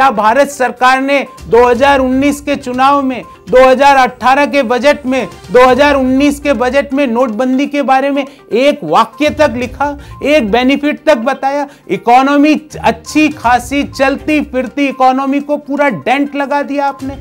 क्या भारत सरकार ने 2019 के चुनाव में, 2018 के बजट में, 2019 के बजट में नोटबंदी के बारे में एक वाक्य तक लिखा, एक बेनिफिट तक बताया? इकोनॉमी अच्छी खासी चलती फिरती इकोनॉमी को पूरा डेंट लगा दिया आपने।